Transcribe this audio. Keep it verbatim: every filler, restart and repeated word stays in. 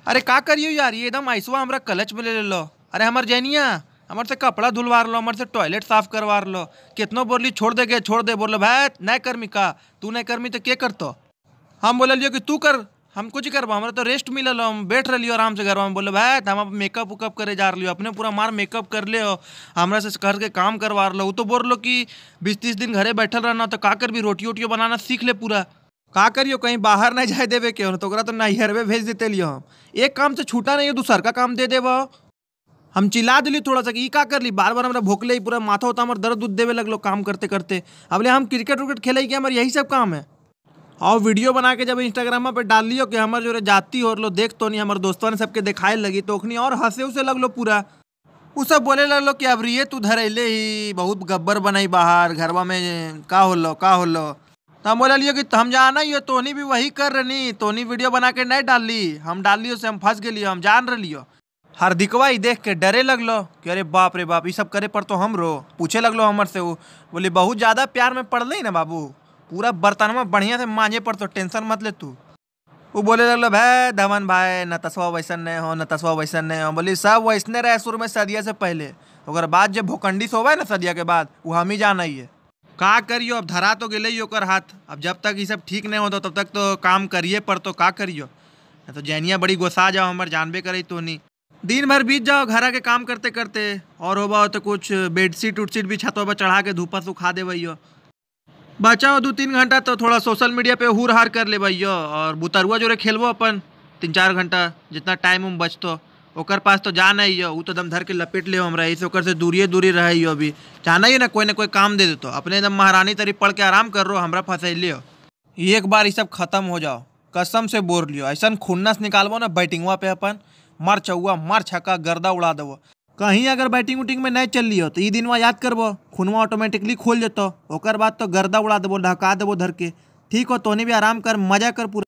अरे का करियो यार, ये एकदम ऐसवा हमरा क्लच में ले ले लो। अरे हमार जैनिया हमारे से कपड़ा धुलवार लो, हमारे से टॉयलेट साफ करवार लो। कितनो बोली छोड़ दे के छोड़ दे, बोलो भाई नहीं करमी का, तू नहीं करमी तो के करतो। हम बोले लियो कि तू कर, हम कुछ करवा, हमारा तो रेस्ट मिलल, हम बैठ रही आराम से घर में। बोले भाई हम अब मेकअप उकअप करे जा रही हो, अपने पूरा मार मेकअप कर ले हो, हमरा से कर के काम करवा लो। तो बोल लो कि बीस तीस दिन घरे बैठल रहना तो का कर भी रोटी वोटियो बनाना सीख ले पूरा। का करियो कहीं बाहर नहीं जाए देवे के हो तो ओकरा तो नैहरवे भेज देते लियो। हम एक काम से छूटा नहीं हो, दूसर का काम दे देव। हम चिल्ला दिली थोड़ा सा कि ई का कर ली, बार बार हमारा भोकले ही पूरा माथा होता हमारा दर्द दूध देवे लगलो काम करते करते। अब ले हम क्रिकेट उर्केट खेले कि हमारे यही सब काम है। और वीडियो बना के जब इंस्टाग्राम पे डाल लियो कि हमारे जो जाती हो लो देख तो नहीं, हमारे दोस्तों ने सबके दिखाए लगी तो ओखनी और हंसे उसे लगलो पूरा। वो सब बोले लगलो कि अब रिये तू धरैले ही बहुत गब्बर बनाई बाहर घरवा में, का होलो का होलो। तो हम बोले लियो कि हम जाना ही हो, तोनी भी वही कर रही, तोनी वीडियो बना के नहीं डाल ली, हम डाल लियो से हम फंस गए, हम जान रहियो। हार्दिकवा ही देख के डरे लगलो कि अरे बाप रे बाप ये सब करे पर तो हम रो पूछे लगलो हमर से। वो बोले बहुत ज्यादा प्यार में पड़ ली ना बाबू, पूरा बर्तन में बढ़िया से मांझे पर तो टेंशन मत ले तू। वो बोले लगलो भाई धवन भाई न तसवा वैसन नहीं हो, न तसवा वैसन नहीं हो। बोली सब वैसने रहे शुरू में सदिया से पहले, ओकर बाद जब भूखंडी सोवा ना सदिया के बाद वो हम ही जाना ही है। का करियो अब धरा तो गेले ही ओकर हाथ, अब जब तक ये सब ठीक नहीं होता तब तक तो काम करिए पर तो का करियो। तो जैनिया बड़ी गोसा जाओ हमारे जानबे करे तो नहीं, दिन भर बीत जाओ घर के काम करते करते, और होबा तो कुछ बेडशीट उडशीट भी छतवा पर चढ़ा के धूपा सुखा दे भैया। बचाओ दो तीन घंटा तो थोड़ा सोशल मीडिया पे हुर हार कर ले भैया, और बुतरुआ जोरे खेलबो अपन तीन चार घंटा जितना टाइम उम बचतो। ओकर पास तो जाना ही हो, वो तो दम धर के लपेट ले हमरा, इसे ओकर से दूरिये दूरी रही हो। अभी जाना ही ना कोई ना कोई काम दे देतो, अपने एकदम महारानी तरी पढ़ के आराम कर रो, हमरा फंसैले हो। एक बार ये सब खत्म हो जाओ कसम से बोल लियो, ऐसा खुन्नस निकालबो ना बैटिंगवा पे अपन, मार चौवा मार छक्का गर्दा उड़ा देवो। कहीं अगर बैटिंग उटिंग में नहीं चल लियो तो ई दिनवा याद करबो, खूनवा ऑटोमेटिकली खोल जेतो, ओकर बाद तो गर्दा उड़ा देबो, ढका देबो धर के। ठीक हो, तोने भी आराम कर, मजा कर पूरा।